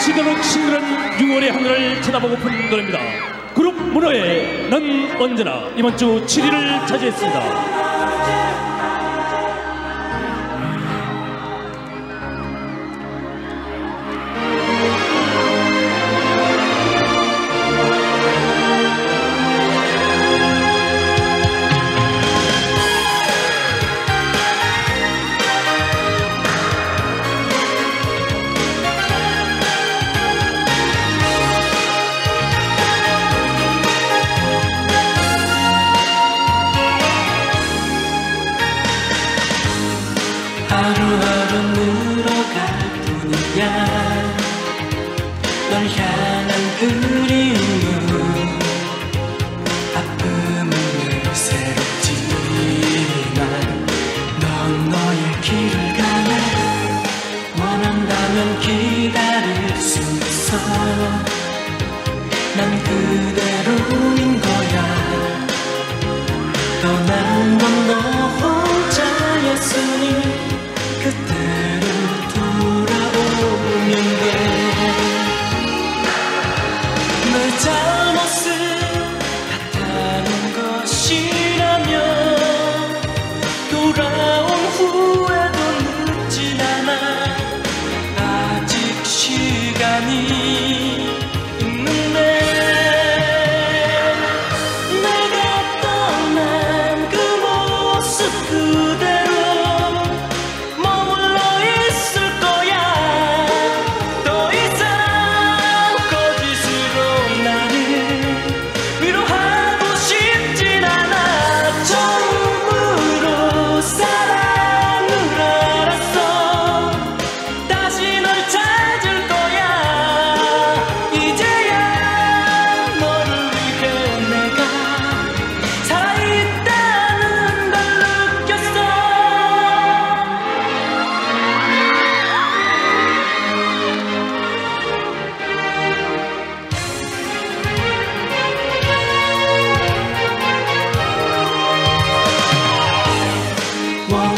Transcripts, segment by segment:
시들은 6월의 하늘을 쳐다보고픈 노래입니다. 그룹 문어의 넌 언제나 이번 주 7위를 차지했습니다. 하루하루 늘어갈 뿐이야. 널 향한 그리움은 아픔은 늘 새롭지만 넌 너의 길을 가네. 원한다면 기다릴 수 있어. 난 그대로인 거야. 떠난 건 너 혼자였으니 그때로 돌아오면 돼. 내 잘못을 같다는 것이라면 돌아온 후에도 늦진 않아. 아직 시간이 있는데. 내가 떠난 그 모습 그대로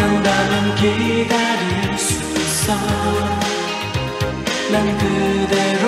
원한다면 기다릴 수 있어. 난 그대로